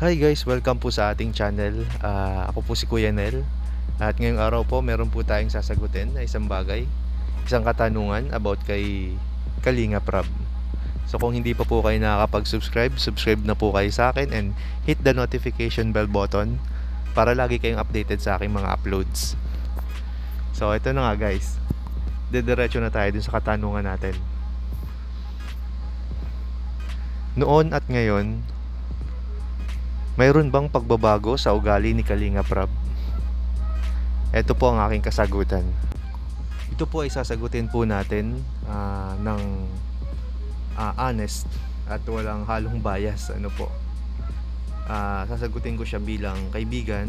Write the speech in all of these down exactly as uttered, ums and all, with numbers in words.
Hi guys, welcome po sa ating channel. Ah, ako po si Kuya Nel. At ngayong araw po, meron po tayong sasagutin na isang bagay, isang katanungan about kay Kalinga Prab. So kung hindi pa po kayo nakakapag-subscribe, subscribe na po kayo sa akin and hit the notification bell button para lagi kayong updated sa aking mga uploads. So ito na nga guys, didiretso na tayo dun sa katanungan natin. Noon at ngayon, mayroon bang pagbabago sa ugali ni Kalinga Prab? Ito po ang aking kasagutan. Ito po ay sasagutin po natin uh, ng uh, honest at walang halong bias. Ano po? Uh, sasagutin ko siya bilang kaibigan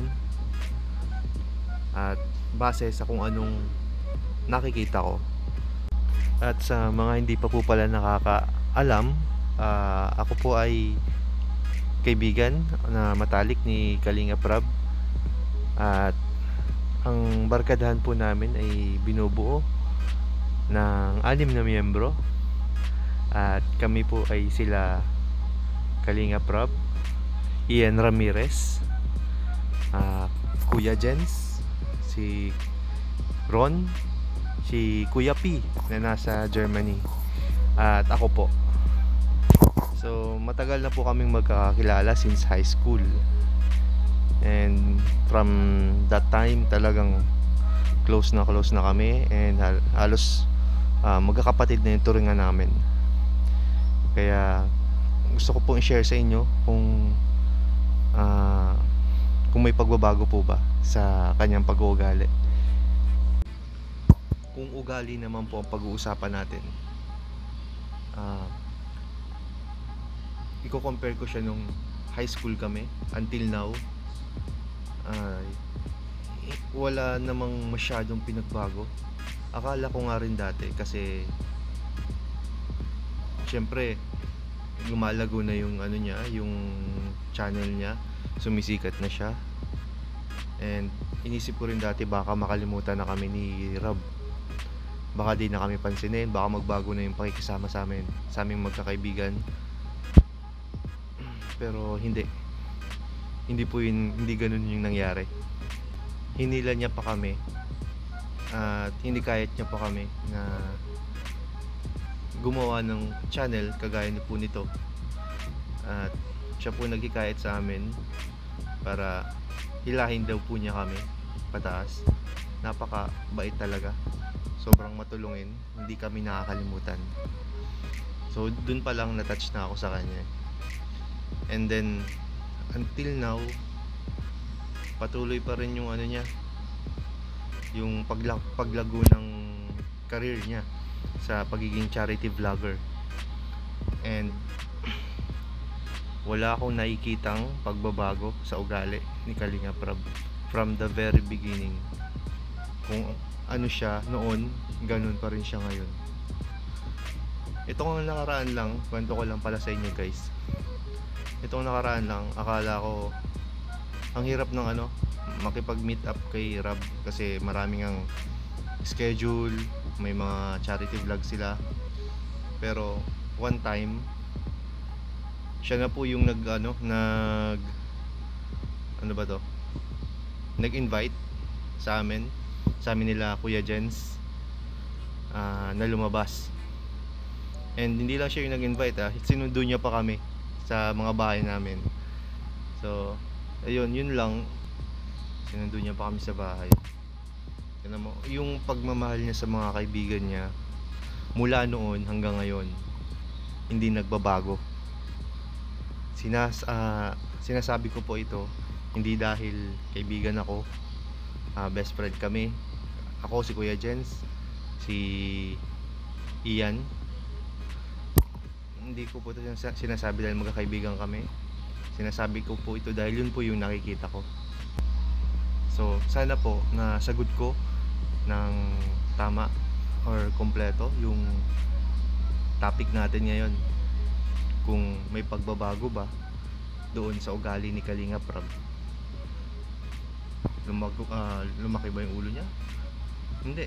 at base sa kung anong nakikita ko. At sa mga hindi pa po pala nakakaalam, uh, ako po ay kaibigan na matalik ni Kalinga Prab at ang barkadahan po namin ay binubuo ng anim na miyembro at kami po ay sila Kalinga Prab, Ian Ramirez, uh, Kuya Jens, si Ron, si Kuya P na nasa Germany at ako po. So, matagal na po kaming magkakakilala since high school. And from that time, talagang close na close na kami. And halos uh, magkakapatid na yung turingan namin. Kaya gusto ko po i-share sa inyo kung uh, kung may pagbabago po ba sa kanyang pag-uugali. Kung ugali naman po ang pag-uusapan natin, uh, i-compare ko siya nung high school kami until now. Uh, wala namang masyadong pinagbago. Akala ko nga rin dati kasi syempre lumalago na yung ano niya, yung channel niya, sumisikat na siya. And inisip ko rin dati baka makalimutan na kami ni Rob. Baka di na kami pansinin, baka magbago na yung pakikisama sa amin, sa aming magkakaibigan. Pero hindi hindi po yun, hindi ganun yung nangyari. Hinila niya pa kami at hindi kahit niya pa kami na gumawa ng channel kagaya ni po nito. At siya po naghikayat sa amin para hilahin daw po niya kami pataas. Napakabait talaga, sobrang matulungin, hindi kami nakakalimutan. So dun pa lang na-touch na ako sa kanya. And then until now, patuloy pa rin yung ano niya, yung paglag paglago ng career niya sa pagiging charity vlogger. And wala akong nakikitang pagbabago sa ugali ni Kalinga Prab from the very beginning. Kung ano siya noon, ganun pa rin siya ngayon. Itong nakaraan lang, kwento ko lang pala sa inyo guys. Itong nakaraan lang, akala ko ang hirap ng ano, makipag-meet up kay Rob kasi maraming ang schedule, may mga charity vlog sila. Pero one time, siya na po yung nag ano, nag ano ba to? Nag-invite sa amin, sa amin nila Kuya Jens, uh, na lumabas. And hindi lang siya yung nag-invite, ah, sinundo niya pa kami sa mga bahay namin. So ayun, yun lang, sinundo niya pa kami sa bahay. Yan mo, yung pagmamahal niya sa mga kaibigan niya mula noon hanggang ngayon hindi nagbabago. Sinas uh, sinasabi ko po ito hindi dahil kaibigan ako, uh, best friend kami. Ako si Kuya Jens, si Ian. Hindi ko po ito sinasabi dahil magkakaibigan kami. Sinasabi ko po ito dahil yun po yung nakikita ko. So sana po na sagot ko ng tama or kompleto yung topic natin ngayon. Kung may pagbabago ba doon sa ugali ni Kalinga Prab. Lumag uh, lumaki ba yung ulo niya? Hindi.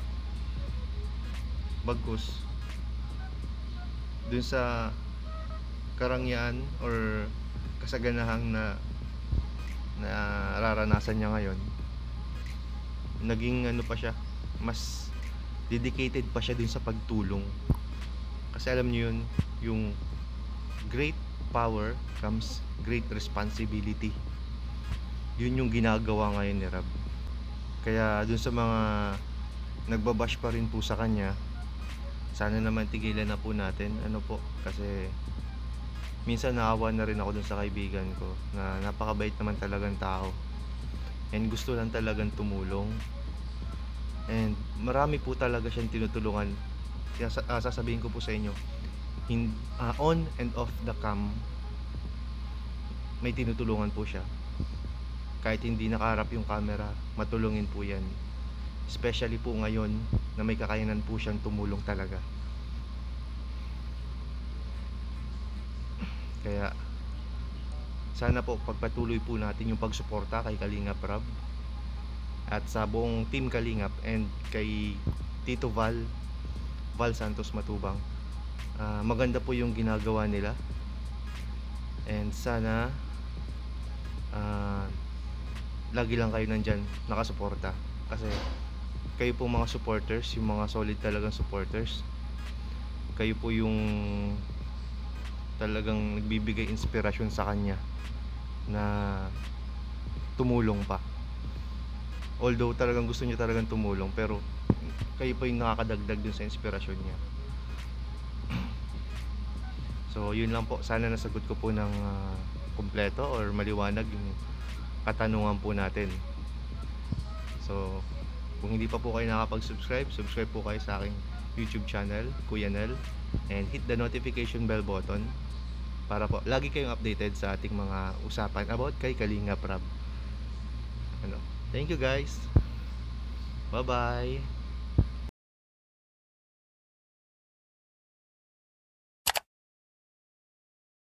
Bagkus dun sa karangyaan or kasaganahang na nararanasan niya ngayon, naging ano pa siya, mas dedicated pa siya dun sa pagtulong. Kasi alam niyo yun, yung great power comes great responsibility. Yun yung ginagawa ngayon ni Rab. Kaya dun sa mga nagbabash pa rin po sa kanya, sana naman tigilan na po natin. Ano po, kasi minsan naawa na rin ako dun sa kaibigan ko na napakabait naman talagang tao and gusto lang talagang tumulong, and marami po talaga siyang tinutulungan. Kaya uh, sasabihin ko po sa inyo, in, uh, on and off the cam, may tinutulungan po siya. Kahit hindi nakaharap yung camera, matulungin po yan. Especially po ngayon na may kakayanan po siyang tumulong talaga. Kaya sana po pagpatuloy po natin yung pagsuporta kay Kalingap Rab at sa buong team Kalingap, and kay Tito Val Val Santos Matubang. Uh, maganda po yung ginagawa nila, and sana uh, lagi lang kayo nandyan nakasuporta, kasi kayo po mga supporters, yung mga solid talagang supporters, kayo po yung talagang nagbibigay inspirasyon sa kanya na tumulong pa. Although talagang gusto niya talagang tumulong, pero kayo po yung nakakadagdag dun sa inspirasyon niya. So yun lang po, sana nasagot ko po ng uh, kumpleto or maliwanag yung katanungan po natin. So kung hindi pa po kayo nakapag-subscribe, subscribe po kayo sa aking YouTube channel, Kuya Nel, and hit the notification bell button para po lagi kayong updated sa ating mga usapan about kay Kalingap Rab. Ano? Thank you guys. Bye bye.